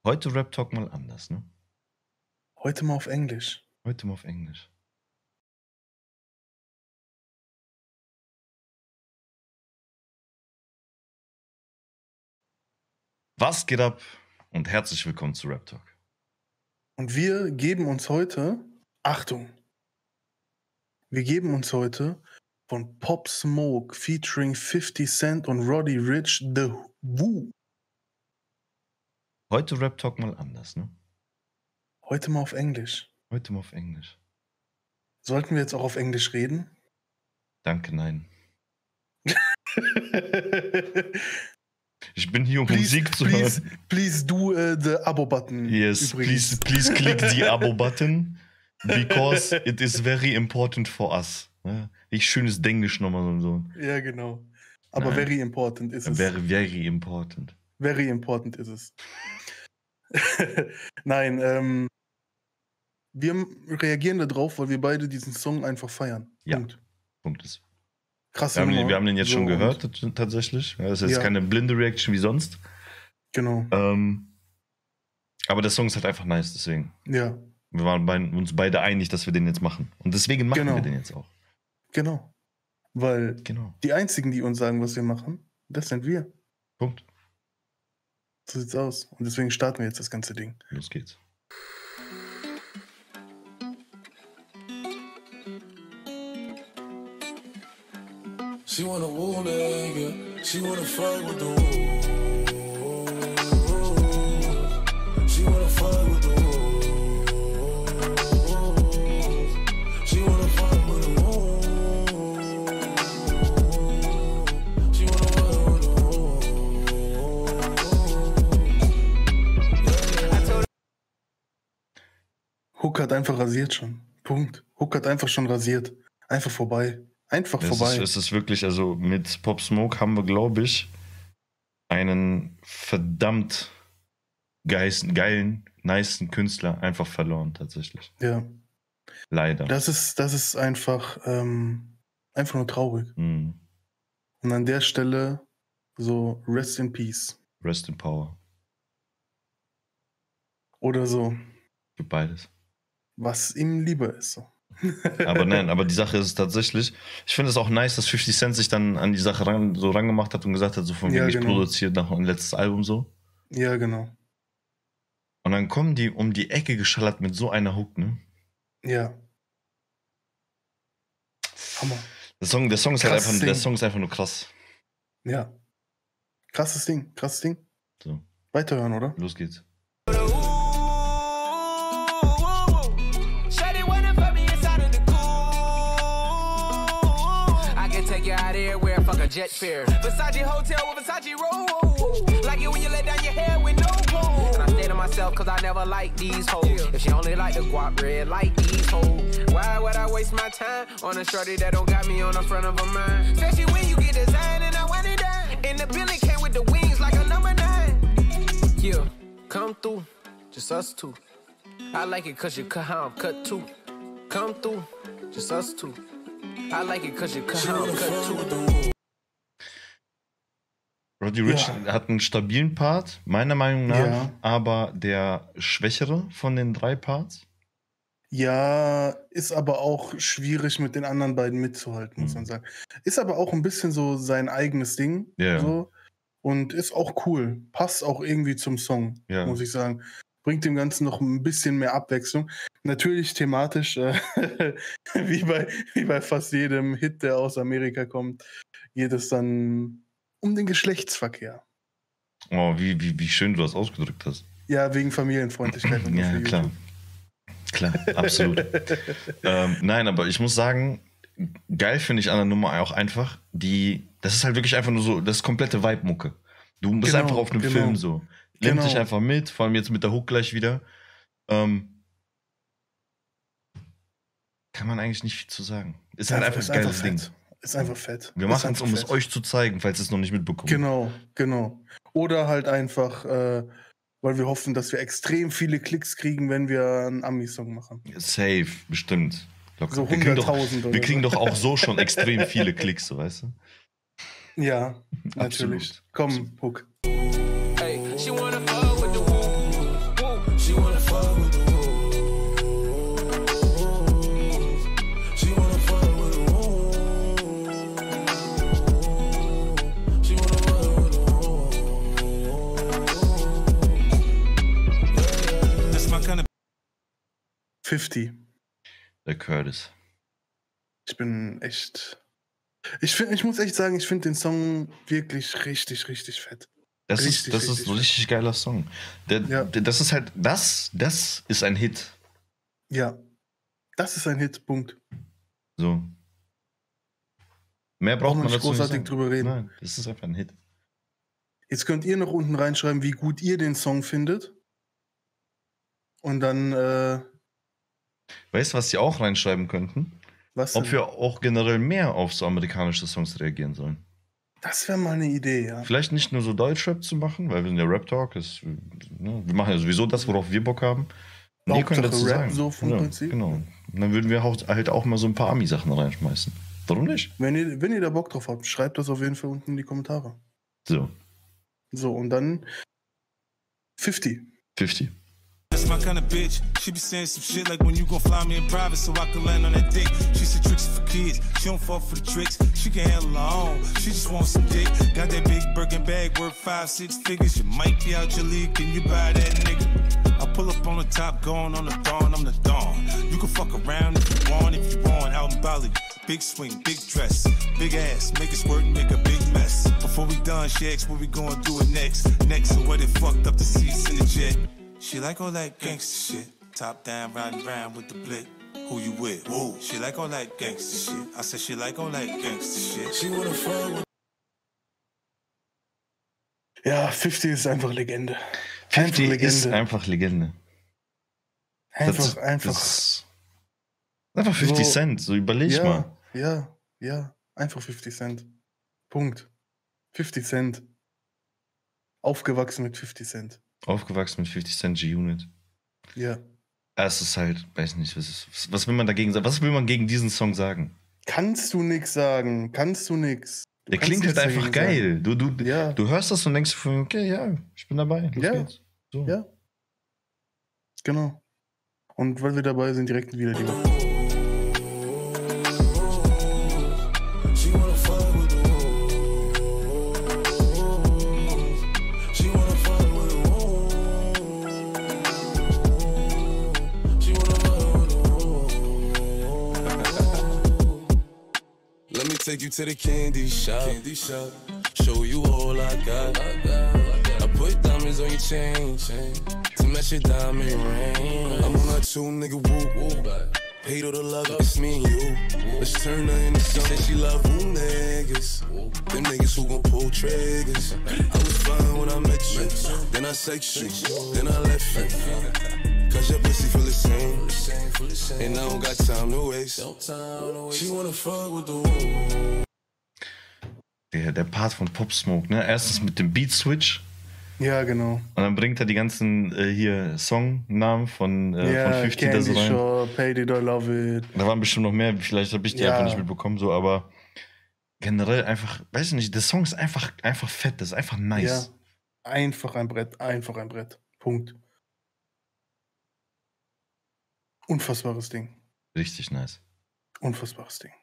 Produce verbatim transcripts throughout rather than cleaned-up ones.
Heute Rap Talk mal anders, ne? Heute mal auf Englisch. Heute mal auf Englisch. Was geht ab und herzlich willkommen zu Rap Talk. Und wir geben uns heute, Achtung, wir geben uns heute von Pop Smoke featuring fifty Cent und Roddy Ricch The Woo. Heute Rap Talk mal anders, ne? Heute mal auf Englisch. Heute mal auf Englisch. Sollten wir jetzt auch auf Englisch reden? Danke, nein. Ich bin hier, um please, Musik zu please, hören. Please do uh, the Abo-Button. Yes, übrigens. please, please click the Abo-Button, because it is very important for us. Ja, ich schönes Denglisch nochmal so. Ja, genau. Aber Nein. very important ist es. Very, very important. Very important ist es. Nein, ähm, wir reagieren darauf, weil wir beide diesen Song einfach feiern. Ja. Punkt. Punkt ist. Krasse Wir haben, den, Nummer. wir haben den jetzt So, schon und- gehört, t- tatsächlich. Ja, das ist jetzt Ja. keine blinde Reaction wie sonst. Genau. Ähm, aber der Song ist halt einfach nice, deswegen. Ja, Wir waren bei, uns beide einig, dass wir den jetzt machen. Und deswegen machen Genau. wir den jetzt auch. genau. Weil Genau. die einzigen, die uns sagen, was wir machen, das sind wir. Punkt. So sieht's aus. Und deswegen starten wir jetzt das ganze Ding. Los geht's. She wanna woo nigga, she wanna fight with the woo. She wanna fight with the woo. She wanna fight with the woo. She wanna fight with the woo. Hook hat einfach rasiert schon. Punkt. Hook hat einfach schon rasiert. Einfach vorbei. Einfach Es vorbei. ist, es ist wirklich, also mit Pop Smoke haben wir, glaube ich, einen verdammt geilen, geilen, nicen Künstler einfach verloren, tatsächlich. ja. Leider. Das ist, das ist einfach, ähm, einfach nur traurig. Mhm. Und an der Stelle so Rest in Peace. Rest in Power. Oder so, Für beides. was ihm lieber ist. So. Aber nein, aber die Sache ist tatsächlich, ich finde es auch nice, dass fifty Cent sich dann an die Sache ran, so rangemacht hat und gesagt hat, so von Ja, wegen, ich genau. produziere noch ein letztes Album so. Ja, genau. Und dann kommen die um die Ecke geschallert mit so einer Hook, ne? Ja. Hammer. Der Song, der Song ist halt Krasses einfach, der Ding. Song ist einfach nur krass. Ja. Krasses Ding, krasses Ding. So, Weiterhören, oder? los geht's. Shawty wanna fuck me inside of the cool. I can take you out everywhere, fuck a jet fare. Versace hotel with Versace roll. Like it when you let down your hair with no wool. And I stay to myself cause I never like these hoes. If she only like the guap red like these hoes. Why would I waste my time on a shorty that don't got me on the front of her mind? Especially when you get designed and I want it done. And the Billy came with the wings like a number nine. Yeah, come through, just us two. I like it cause you cut how I'm cut too. Come through, just us two. I like it cause you cut how I'm cut too. Roddy Ricch Ja. hat einen stabilen Part, meiner Meinung nach, Ja. aber der schwächere von den drei Parts. Ja, ist aber auch schwierig mit den anderen beiden mitzuhalten, muss Mhm. man sagen. Ist aber auch ein bisschen so sein eigenes Ding. Ja. So. Und ist auch cool. Passt auch irgendwie zum Song, Ja. muss ich sagen. Bringt dem Ganzen noch ein bisschen mehr Abwechslung. Natürlich thematisch, äh, wie, bei, wie bei fast jedem Hit, der aus Amerika kommt, geht es dann um den Geschlechtsverkehr. Oh, wie, wie, wie schön du das ausgedrückt hast. Ja, wegen Familienfreundlichkeit. und Ja, für klar. YouTube. Klar, absolut. ähm, nein, aber ich muss sagen, geil finde ich an der Nummer auch einfach, die, das ist halt wirklich einfach nur so, das ist komplette Vibe-Mucke. Du bist Genau, einfach auf einem genau. Film so. Nimmt Genau. dich einfach mit, vor allem jetzt mit der Hook gleich wieder. Ähm, kann man eigentlich nicht viel zu sagen. Ist halt einfach ist ein geiles Ding. fett. Ist einfach fett. Wir Ist machen es, einfach um es fett. euch zu zeigen, falls ihr es noch nicht mitbekommt. Genau, genau. Oder halt einfach, äh, weil wir hoffen, dass wir extrem viele Klicks kriegen, wenn wir einen Ami-Song machen. Safe, bestimmt. Locker. So wir kriegen, doch, hunderttausend oder wir kriegen so. doch auch so schon extrem viele Klicks, so weißt du? Ja, Absolut. natürlich. Komm, Hook. Hey, she wanna fuck with the woo. fünfzig. Der Curtis. Ich bin echt. Ich, find, ich muss echt sagen, ich finde den Song wirklich richtig, richtig fett. Das Richtig, ist, das ist richtig ein richtig geiler Song. Der, Ja. der, das ist halt, das, das ist ein Hit. Ja. Das ist ein Hit, Punkt. So. Mehr braucht Brauchen wir man nicht dazu nicht großartig sagen. drüber reden. Nein, das ist einfach ein Hit. Jetzt könnt ihr noch unten reinschreiben, wie gut ihr den Song findet. Und dann, äh, Weißt du, was die auch reinschreiben könnten? was Ob denn? wir auch generell mehr auf so amerikanische Songs reagieren sollen. Das wäre mal eine Idee, ja. Vielleicht nicht nur so Deutschrap zu machen, weil wir sind ja Rap-Talk. Ist, ne, wir machen ja sowieso das, worauf wir Bock haben. Und ihr könnt Hauptsache dazu Rap sagen. so vom ja, Prinzip. Genau. Und dann würden wir auch- halt auch mal so ein paar Ami-Sachen reinschmeißen. Warum nicht? Wenn ihr, wenn ihr da Bock drauf habt, schreibt das auf jeden Fall unten in die Kommentare. So, So, und dann fünfzig. fünfzig. That's my kind of bitch. She be saying some shit like when you gon' fly me in private so I can land on that dick. She said tricks for kids. She don't fall for the tricks. She can handle her own. She just wants some dick. Got that big Birkin bag worth five, six figures. You might be out your league. Can you buy that nigga? I pull up on the top, going on the dawn. I'm the dawn. You can fuck around if you want, if you want. Out in Bali. Big swing, big dress, big ass, make it squirt, make a big mess. Before we done, she asks what we gonna do it next. Next, so what it fucked up the seats in the jet. She like all that gangsta shit. Top down, riding round with the blick. Who you with? Whoa. She like all that gangsta shit. I said she like all that gangsta shit. She wanna fuck with. Ja, fünfzig ist einfach Legende. fünfzig Legende. ist einfach Legende. Einfach, Das- einfach. Das ist einfach fünfzig So- Cent, so überleg ja, mal. ja, ja. Einfach fünfzig Cent. Punkt. fünfzig Cent. Aufgewachsen mit fünfzig Cent. Aufgewachsen mit fünfzig Cent G-Unit. Ja. Es ist halt, weiß nicht, was, ist, was will man dagegen sagen? Was will man gegen diesen Song sagen? Kannst du nix sagen. Kannst du nix. Du Der kannst klingt halt nichts einfach dagegen geil. Du, du, sagen. Ja, du hörst das und denkst, okay, ja, ich bin dabei. Los Ja. geht's. So. ja. Genau. Und weil wir dabei sind, direkt wieder die. She wanna fuck with the wolves. She wanna fuck with the wolves. She wanna fuck with the wolves. Let me take you to the candy shop. Candy shop. Show you all I got. I put diamonds on your chain, chain to match your diamond ring. I'm on a two nigga woo woo. Hate all the love, it's me and you. Let's turn her into something. She love who niggas. Them niggas who gon' pull triggers. I was fine when I met you. Then I sex you. Then I left you. Cause your pussy feel the same. And I don't got time to waste. She wanna fuck with the wolves. Der, der Part von Pop Smoke, ne? Erstens mit dem Beat Switch Ja, genau. und dann bringt er die ganzen äh, hier Songnamen von, äh, ja, von fünfzig da so Candy rein. Shop, Hate It or Love It. Da waren bestimmt noch mehr, vielleicht habe ich die Ja. einfach nicht mitbekommen, so, aber generell einfach, weiß ich nicht, der Song ist einfach, einfach fett, das ist einfach nice. Ja. Einfach ein Brett, einfach ein Brett. Punkt. Unfassbares Ding. Richtig nice. Unfassbares Ding.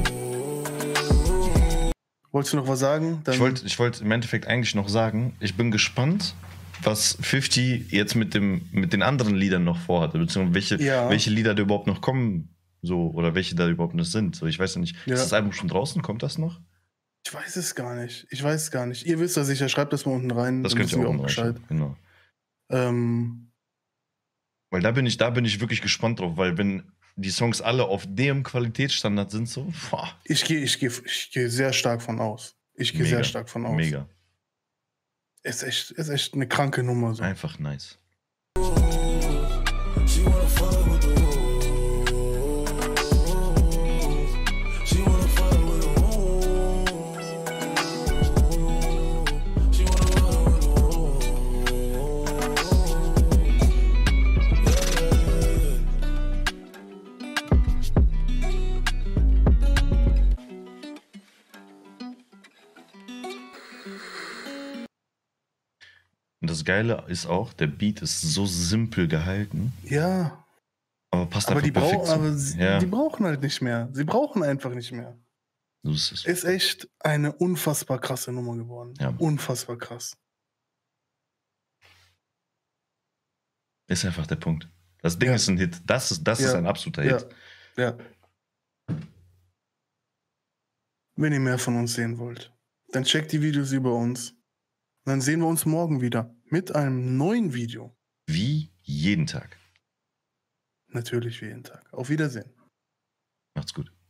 Wolltest du noch was sagen? Dann Ich wollte ich wollt im Endeffekt eigentlich noch sagen, ich bin gespannt, was fünfzig jetzt mit, dem, mit den anderen Liedern noch vorhat, beziehungsweise welche, Ja. welche Lieder da überhaupt noch kommen, so, oder welche da überhaupt noch sind. So, ich weiß ja nicht, Ja. ist das Album schon draußen? Kommt das noch? Ich weiß es gar nicht. Ich weiß es gar nicht. Ihr wisst das sicher. Schreibt das mal unten rein. Das dann könnt ihr wissen auch wir noch Bescheid. Genau. Ähm, Weil da bin ich, da bin ich wirklich gespannt drauf, weil wenn die Songs alle auf dem Qualitätsstandard sind, so, boah, ich gehe ich geh, ich geh sehr stark von aus. Ich gehe mega, sehr stark von aus. mega. Ist echt, ist echt eine kranke Nummer. So. Einfach nice. She wanna fuck with the wolves. She wanna fuck with the wolves. She wanna fuck with the wolves. Und das Geile ist auch, der Beat ist so simpel gehalten, Ja, aber passt aber, einfach die, perfekt brauch, zu. aber sie, Ja, die brauchen halt nicht mehr. Sie brauchen einfach nicht mehr. so ist es. Ist echt eine unfassbar krasse Nummer geworden. Ja. Unfassbar krass. Ist einfach der Punkt. Das Ding Ja. ist ein Hit. Das ist, das Ja. ist ein absoluter Ja. Hit. Ja. Wenn ihr mehr von uns sehen wollt, dann checkt die Videos über uns. Dann sehen wir uns morgen wieder mit einem neuen Video. Wie jeden Tag. Natürlich wie jeden Tag. Auf Wiedersehen. Macht's gut.